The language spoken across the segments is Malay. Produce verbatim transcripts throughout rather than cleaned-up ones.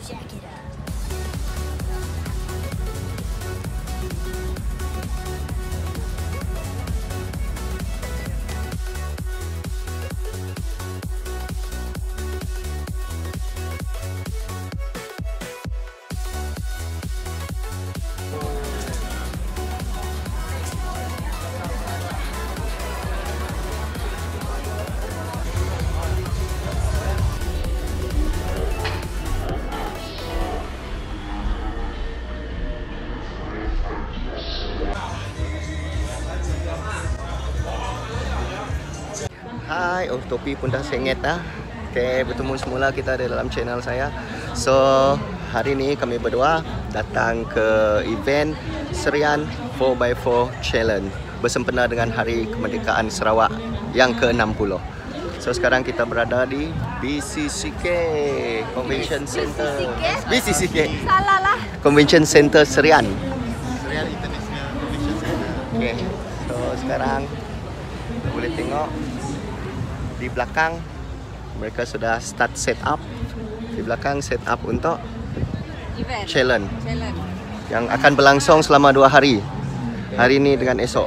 Hai, oh topi pun dah sengit dah. Okay, bertemu semula kita ada dalam channel saya. So, hari ni kami berdua datang ke event Serian four by four Challenge bersempena dengan Hari Kemerdekaan Sarawak yang ke enam puluh. So, sekarang kita berada di B C C K Convention Center. B C C K. Salah lah. Convention Center Serian. Serian International Convention Center. Okay. So, sekarang kita boleh tengok di belakang mereka sudah start set up. Di belakang set up untuk Event. challenge Challenge. yang akan berlangsung selama dua hari. Hari ini dengan esok.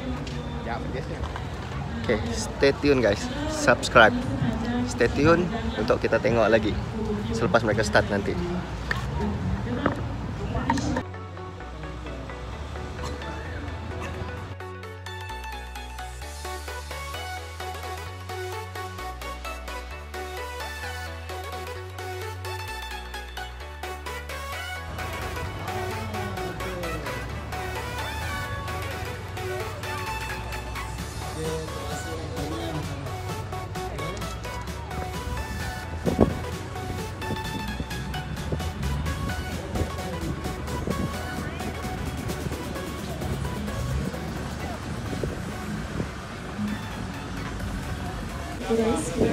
Okay, stay tune guys. Subscribe. Stay tune untuk kita tengok lagi selepas mereka start nanti. Guys, okay.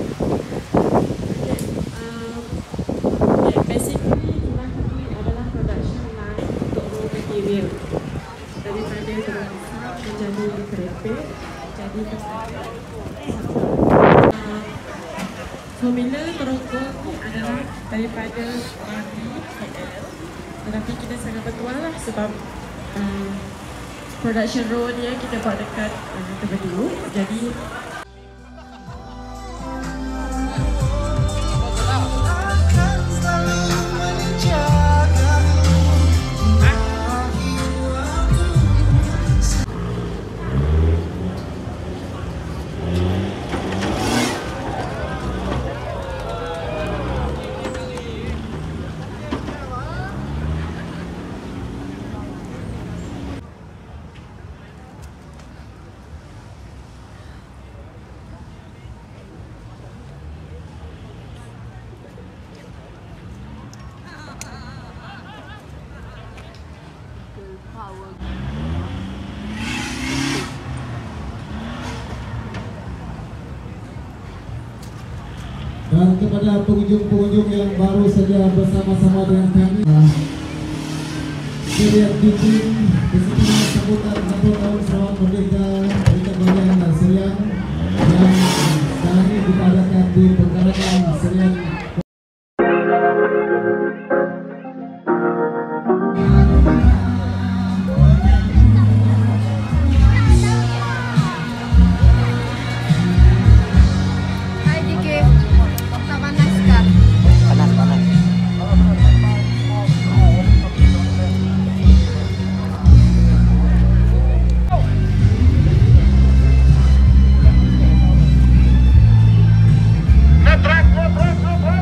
Um, okay, basically line ini adalah production line untuk raw material daripada terang menjadi kereta, jadi pesawat. Uh, formula perokok ni adalah daripada R D K L, tetapi kita sangat bertuah lah sebab uh, production raw dia kita buat dekat uh, Terbendung. Jadi dan kepada pengunjung-pengunjung yang baru saja bersama-sama dengan kami, Serian Teaching bersama sambutan enam puluh tahun Sarawak Merdeka Berikat Bahagian dan Serian yang sekarang ini diadakan di Pekarangan Serian. Let's go!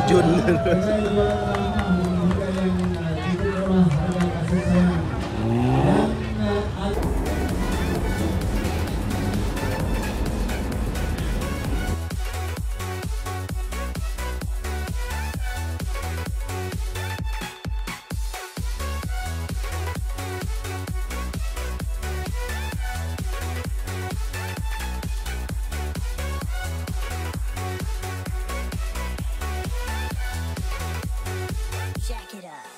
terjun. Jack it up.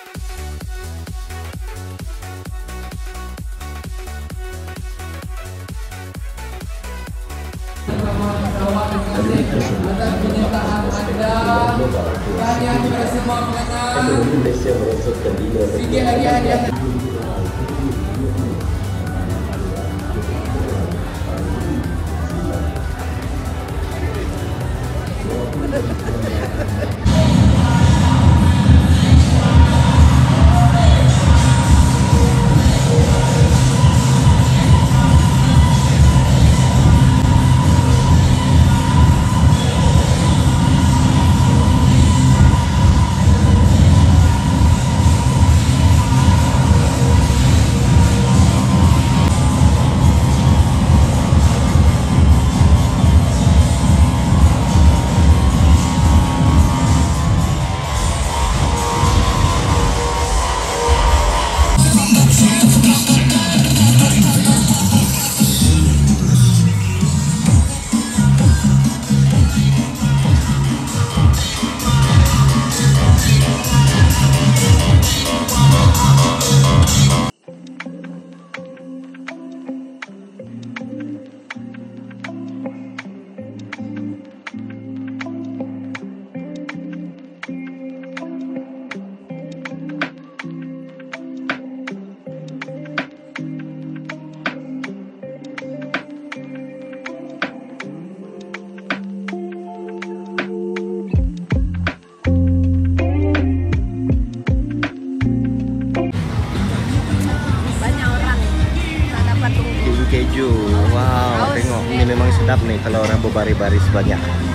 Keju, wow, tengok ini memang sedap nih kalau orang berbaris-baris banyak.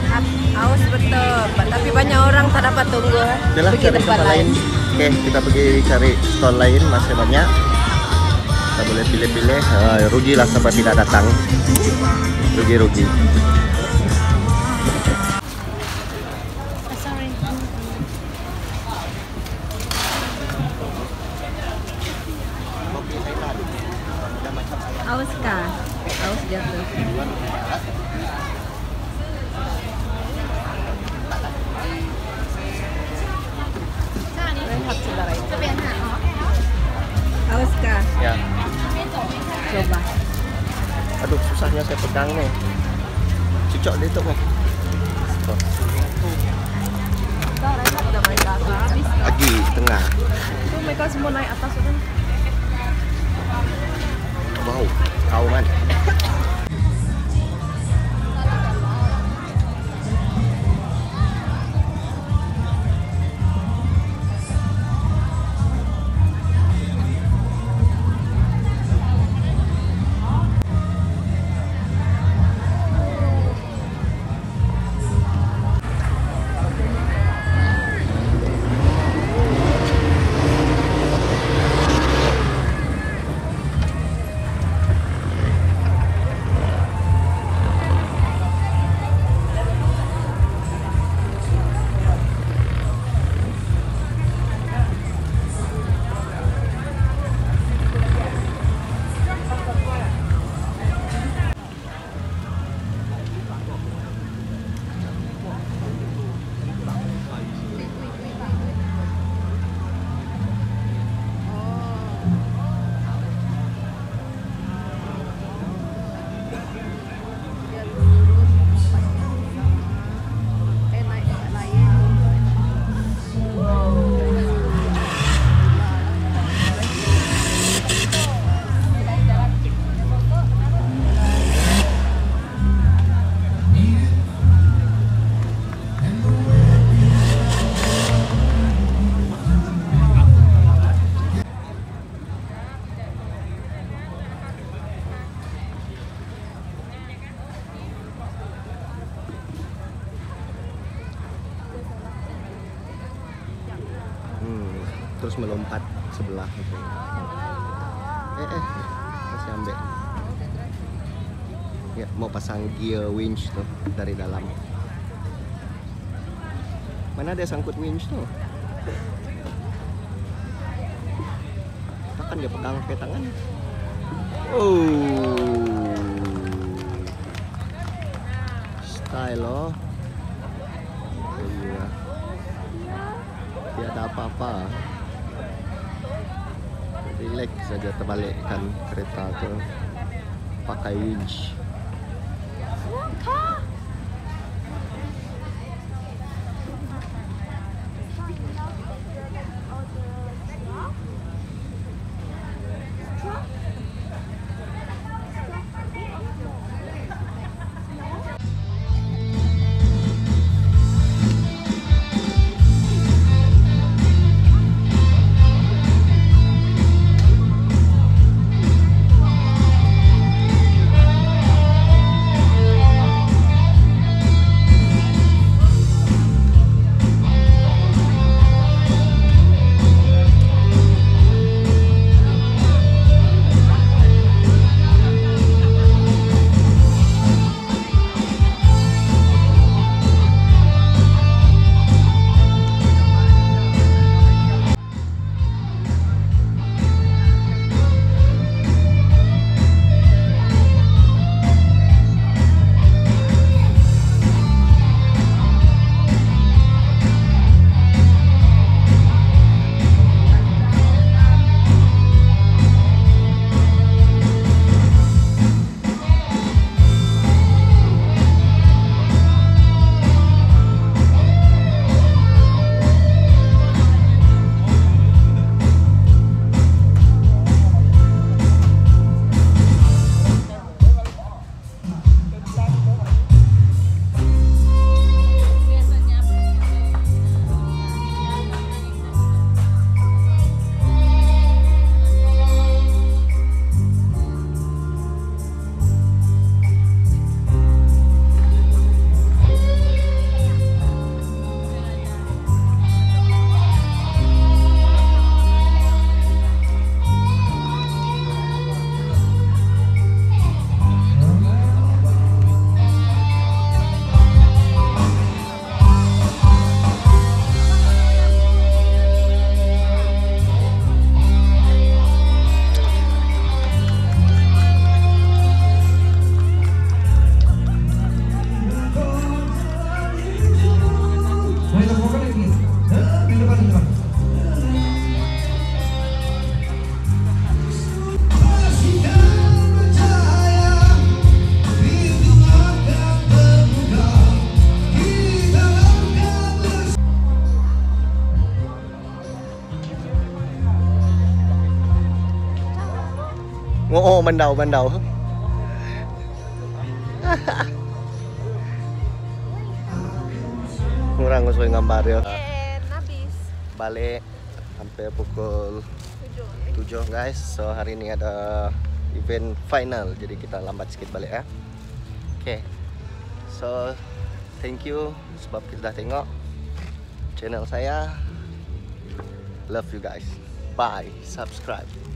Haus betul, tapi banyak orang tak dapat tunggu. Udahlah cari tempat lain. Oke, kita pergi cari stall lain, masih banyak. Kita boleh pilih-pilih. Uh, rugilah sampai tidak datang. Rugi-rugi. Aus kah? Aus jatuh. Aus kah? Ya. Coba. Aduh, susahnya saya pegang nih. Cucok dia tu nih. Lagi tengah. Tuh mereka semua naik atas tu. Wow, kau kan. terus melompat sebelah itu. Eh eh, masih ambil. Ya, mau pasang gear winch tuh dari dalam. Mana ada sangkut winch tuh? Kan dia pegang pakai tangan. Oh, style loh. Iya. Tidak ada apa-apa. Relax saja terbalikkan kereta tuh pakai winch. Oh, ban đầu, ban đầu. Kurang sesuai gambar ya. And habis. Balik hampir pukul tujuh guys. So hari ini ada event final, jadi kita lambat sedikit balik ya. Oke. Okay. So thank you sebab kita dah tengok channel saya. Love you guys. Bye. Subscribe.